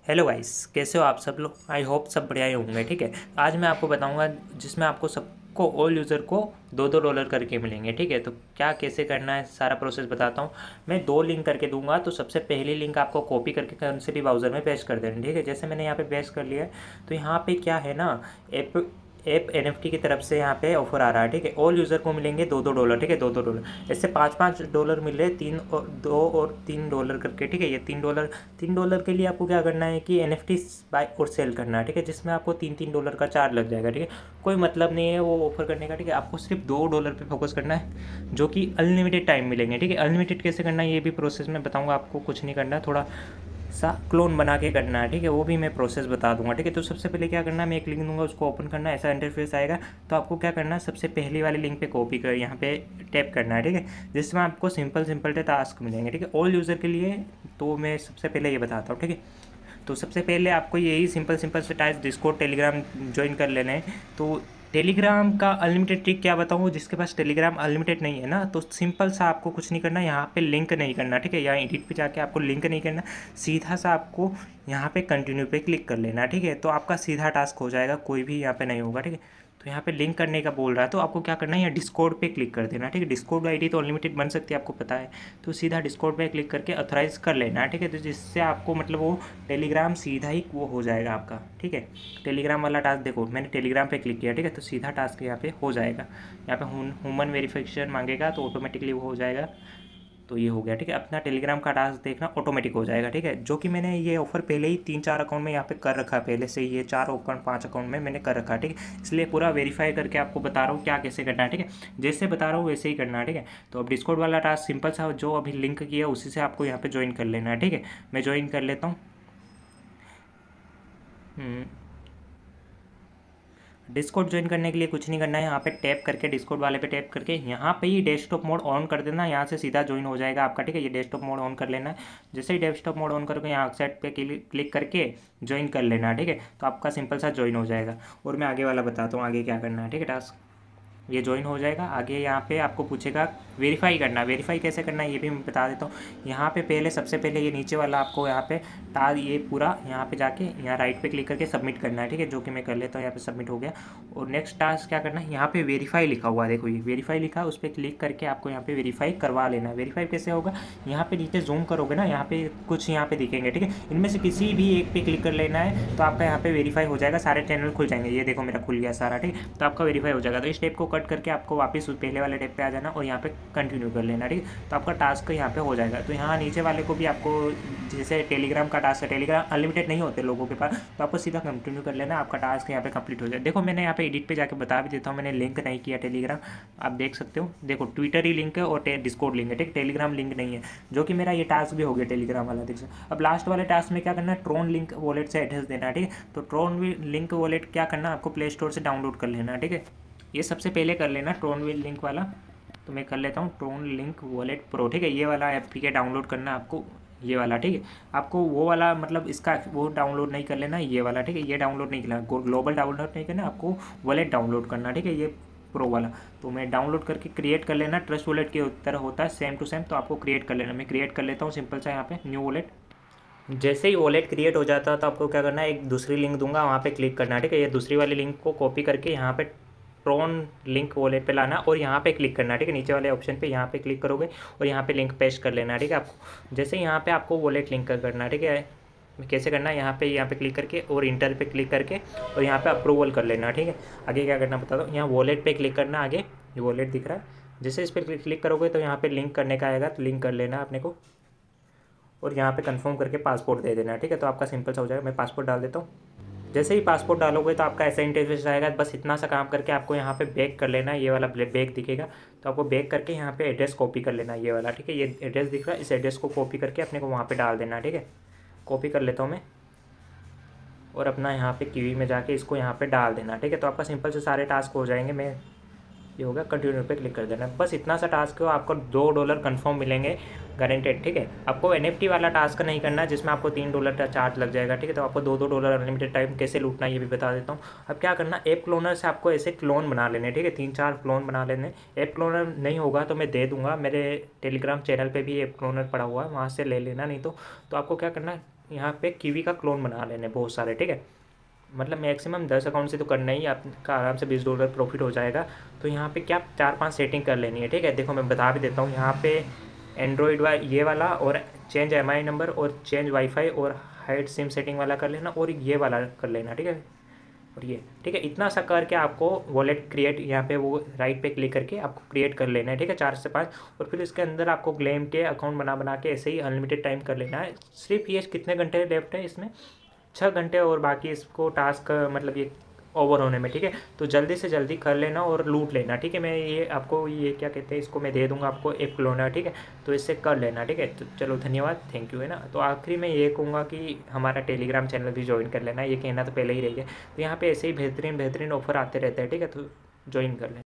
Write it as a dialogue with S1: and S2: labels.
S1: Hello guys, कैसे हो आप सब लोग। आई होप सब बढ़िया ही होंगे। ठीक है, आज मैं आपको बताऊंगा जिसमें आपको सबको ऑल यूज़र को $2 करके मिलेंगे। ठीक है, तो क्या कैसे करना है सारा प्रोसेस बताता हूँ। मैं 2 लिंक करके दूंगा, तो सबसे पहली लिंक आपको कॉपी करके कौन से भी ब्राउज़र में पेस्ट कर देना। ठीक है, जैसे मैंने यहाँ पे पेस्ट कर लिया है, तो यहाँ पे क्या है ना, ऐप ऐप NFT की तरफ से यहाँ पे ऑफर आ रहा है। ठीक है, ऑल यूज़र को मिलेंगे $2। ठीक है, $2 इससे $5 मिल रहे, 3 और 2 और $3 करके। ठीक है, ये $3 के लिए आपको क्या करना है कि NFT बाय और सेल करना है। ठीक है, जिसमें आपको $3 का चार्ज लग जाएगा। ठीक है, कोई मतलब नहीं है वो ऑफर करने का। ठीक है, आपको सिर्फ $2 पे फोकस करना है, जो कि अनलिमिटेड टाइम मिलेंगे। ठीक है, अनलिमिटेड कैसे करना है ये भी प्रोसेस में बताऊंगा आपको। कुछ नहीं करना है, थोड़ा सा क्लोन बना के करना है। ठीक है, वो भी मैं प्रोसेस बता दूंगा। ठीक है, तो सबसे पहले क्या करना है, मैं एक लिंक दूंगा, उसको ओपन करना है, ऐसा इंटरफेस आएगा। तो आपको क्या करना है, सबसे पहली वाली लिंक पे कॉपी कर यहाँ पे टैप करना है। ठीक है, जिसमें आपको सिंपल टास्क मिलेंगे। ठीक है, ऑल यूज़र के लिए तो मैं सबसे पहले ये बताता हूँ। ठीक है, तो सबसे पहले आपको यही सिंपल से टाइप डिस्कॉर्ड टेलीग्राम ज्वाइन कर लेना है। तो टेलीग्राम का अनलिमिटेड ट्रिक क्या बताऊँ, जिसके पास टेलीग्राम अनलिमिटेड नहीं है ना, तो सिंपल सा आपको कुछ नहीं करना, यहाँ पे लिंक नहीं करना। ठीक है, यहाँ एडिट पे जाके आपको लिंक नहीं करना, सीधा सा आपको यहाँ पे कंटिन्यू पे क्लिक कर लेना। ठीक है, तो आपका सीधा टास्क हो जाएगा, कोई भी यहाँ पे नहीं होगा। ठीक है, तो यहाँ पे लिंक करने का बोल रहा है, तो आपको क्या करना है, यहाँ डिस्कॉर्ड पे क्लिक कर देना। ठीक है, डिस्कॉर्ड आईडी तो अनलिमिटेड बन सकती है, आपको पता है। तो सीधा डिस्कॉर्ड पे क्लिक करके ऑथराइज कर लेना है। ठीक है, तो जिससे आपको मतलब वो टेलीग्राम सीधा ही वो हो जाएगा आपका। ठीक है, टेलीग्राम वाला टास्क देखो, मैंने टेलीग्राम पे क्लिक किया। ठीक है, तो सीधा टास्क यहाँ पे हो जाएगा। यहाँ पे ह्यूमन वेरिफिकेशन मांगेगा, तो ऑटोमेटिकली वो हो जाएगा। तो ये हो गया। ठीक है, अपना टेलीग्राम का टास्क देखना ऑटोमेटिक हो जाएगा। ठीक है, जो कि मैंने ये ऑफर पहले ही 3-4 अकाउंट में यहाँ पे कर रखा है, पहले से ये 4 अकाउंट 5 अकाउंट में मैंने कर रखा है। ठीक है, इसलिए पूरा वेरीफाई करके आपको बता रहा हूँ क्या कैसे करना है। ठीक है, जैसे बता रहा हूँ वैसे ही करना है। ठीक है, तो अब डिस्कॉर्ड वाला टास्क सिंपल सा जो अभी लिंक किया उसी से आपको यहाँ पे ज्वाइन कर लेना है। ठीक है, मैं ज्वाइन कर लेता हूँ। डिस्कॉर्ड ज्वाइन करने के लिए कुछ नहीं करना है, यहाँ पे टैप करके डिस्कॉर्ड वाले पे टैप करके यहाँ पे ही डेस्कटॉप मोड ऑन कर देना, यहाँ से सीधा ज्वाइन हो जाएगा आपका। ठीक है, ये डेस्कटॉप मोड ऑन कर लेना है। जैसे ही डेस्कटॉप मोड ऑन करके यहाँ सेट पे क्लिक करके ज्वाइन कर लेना है। ठीक है, तो आपका सिंपल सा ज्वाइन हो जाएगा। और मैं आगे वाला बताता हूँ आगे क्या करना है। ठीक है, टास्क ये ज्वाइन हो जाएगा। आगे यहाँ पे आपको पूछेगा वेरीफाई करना, वेरीफाई कैसे करना है ये भी मैं बता देता हूँ। यहाँ पे पहले सबसे पहले ये नीचे वाला आपको यहाँ पे ये पूरा यहाँ पे जाके यहाँ राइट पे क्लिक करके सबमिट करना है। ठीक है, जो कि मैं कर लेता हूँ, यहाँ पे सबमिट हो गया। और नेक्स्ट टास्क क्या करना है, यहाँ पे वेरीफाई लिखा हुआ है, देखो ये वेरीफाई लिखा है, उस पर क्लिक करके आपको यहाँ पे वेरीफाई करवा लेना है। वेरीफाई कैसे होगा, यहाँ पे नीचे जूम करोगे ना, यहाँ पे कुछ यहाँ पे दिखेंगे। ठीक है, इनमें से किसी भी एक पे क्लिक कर लेना है, तो आपका यहाँ पे वेरीफाई हो जाएगा, सारे चैनल खुल जाएंगे। ये देखो मेरा खुल गया सारा। ठीक है, तो आपका वेरीफाई हो जाएगा। तो इस स्टेप को कट करके आपको वापस पहले वाले टेप पे आ जाना और यहाँ पे कंटिन्यू कर लेना। ठीक है, तो आपका टास्क यहाँ पे हो जाएगा। तो यहाँ नीचे वाले को भी आपको जैसे टेलीग्राम का टास्क है, टेलीग्राम अनलिमिटेड नहीं होते लोगों के पास, तो आपको सीधा कंटिन्यू कर लेना, आपका टास्क यहाँ पे कंप्लीट हो जाए। देखो मैंने यहाँ पे एडिट पे जाके बता भी देता हूँ, मैंने लिंक नहीं किया टेलीग्राम, आप देख सकते हो। देखो ट्विटर ही लिंक है और डिस्कॉर्ड लिंक है। ठीक, टेलीग्राम लिंक नहीं है, जो कि मेरा ये टास्क भी हो गया टेलीग्राम वाला। देख सकते। अब लास्ट वाले टास्क में क्या करना है, ट्रोन लिंक वॉलेट से एड्रेस देना है। ठीक है, तो ट्रोन लिंक वॉलेट क्या करना है, आपको प्ले स्टोर से डाउनलोड कर लेना है। ठीक है, ये सबसे पहले कर लेना ट्रोन लिंक वाला। तो मैं कर लेता हूँ ट्रोन लिंक वॉलेट प्रो। ठीक है, ये वाला एप्लीकेशन डाउनलोड करना है आपको, ये वाला। ठीक है, आपको वो वाला मतलब इसका वो डाउनलोड नहीं कर लेना, ये वाला। ठीक है, ये डाउनलोड नहीं करना, ग्लोबल डाउनलोड नहीं करना, आपको वॉलेट डाउनलोड करना। ठीक है, ये प्रो वाला। तो मैं डाउनलोड करके क्रिएट कर लेना, ट्रस्ट वॉलेट की तरह होता है सेम टू सेम, तो आपको क्रिएट कर लेना। मैं क्रिएट कर लेता हूँ सिंपल सा, यहाँ पे न्यू वॉलेट। जैसे ही वॉलेट क्रिएट हो जाता है तो आपको क्या करना है, एक दूसरी लिंक दूंगा वहाँ पे क्लिक करना है। ठीक है, ये दूसरी वाली लिंक को कॉपी करके यहाँ पे ट्रोन लिंक वॉलेट पे लाना और यहाँ पे क्लिक करना है। ठीक है, नीचे वाले ऑप्शन पे यहाँ पे क्लिक करोगे और यहाँ पे लिंक पेस्ट कर लेना है। ठीक है, आपको जैसे यहाँ पे आपको वॉलेट लिंक करना है। ठीक है, कैसे करना है, यहाँ पे क्लिक करके और इंटर पे क्लिक करके और यहाँ पे अप्रूवल कर लेना। ठीक है, आगे क्या करना बता दो, यहाँ वॉलेट पे क्लिक करना, आगे ये वॉलेट दिख रहा है, जैसे इस पर क्लिक करोगे तो यहाँ पे लिंक करने का आएगा, तो लिंक कर लेना अपने को और यहाँ पे कंफर्म करके पासपोर्ट दे देना है। ठीक है, तो आपका सिंपल सा हो जाएगा। मैं पासपोर्ट डाल देता हूँ। जैसे ही पासपोर्ट डालोगे तो आपका ऐसा इंटरफेस आएगा। बस इतना सा काम करके आपको यहाँ पे बैक कर लेना है, ये वाला बैक दिखेगा, तो आपको बैक करके यहाँ पे एड्रेस कॉपी कर लेना है, ये वाला। ठीक है, ये एड्रेस दिख रहा है, इस एड्रेस को कॉपी करके अपने को वहाँ पे डाल देना है। ठीक है, कॉपी कर लेता हूँ मैं और अपना यहाँ पे कीवी में जाके इसको यहाँ पे डाल देना। ठीक है, तो आपका सिंपल से सारे टास्क हो जाएंगे। मैं ये होगा, कंटिन्यू पे क्लिक कर देना। बस इतना सा टास्क हो, आपको $2 कन्फर्म मिलेंगे गारंटेड। ठीक है, आपको NFT वाला टास्क नहीं करना जिसमें आपको $3 का चार्ज लग जाएगा। ठीक है, तो आपको $2 अनलिमिटेड टाइम कैसे लूटना ये भी बता देता हूँ। अब क्या करना, ऐप क्लोनर से आपको ऐसे क्लोन बना लेने। ठीक है, 3-4 क्लोन बना लेने। ऐप क्लोनर नहीं होगा तो मैं दे दूंगा, मेरे टेलीग्राम चैनल पर भी ऐप क्लोनर पड़ा हुआ है, वहाँ से ले लेना। नहीं तो आपको क्या करना है, यहाँ पे कीवी का क्लोन बना लेने बहुत सारे, ठीक है। मतलब मैक्सिमम 10 अकाउंट से तो करना ही, आपका आराम से $20 प्रॉफिट हो जाएगा। तो यहाँ पे क्या 4-5 सेटिंग कर लेनी है, ठीक है। देखो मैं बता भी देता हूँ, यहाँ पे एंड्रॉयड ये वाला, और चेंज MI नंबर, और चेंज वाईफाई, और हाइड सिम सेटिंग वाला कर लेना, और ये वाला कर लेना, ठीक है। और ये ठीक है, इतना सा करके आपको वॉलेट क्रिएट, यहाँ पे वो राइट पे क्लिक करके आपको क्रिएट कर लेना है, ठीक है, 4 से 5। और फिर इसके अंदर आपको ग्लेम के अकाउंट बना बना के ऐसे ही अनलिमिटेड टाइम कर लेना है। सिर्फ ये कितने घंटे लेफ्ट है इसमें, 6 घंटे, और बाकी इसको टास्क मतलब ये ओवर होने में, ठीक है। तो जल्दी से जल्दी कर लेना और लूट लेना, ठीक है। मैं ये आपको ये क्या कहते हैं इसको मैं दे दूंगा आपको एक क्लोनर, ठीक है। तो इससे कर लेना, ठीक है। तो चलो धन्यवाद, थैंक यू, है ना। तो आखिरी में ये कहूँगा कि हमारा टेलीग्राम चैनल भी ज्वाइन कर लेना, ये कहना तो पहले ही रह गया। तो यहाँ पे ऐसे ही बेहतरीन बेहतरीन ऑफर आते रहते हैं, ठीक है। तो ज्वाइन कर लेना।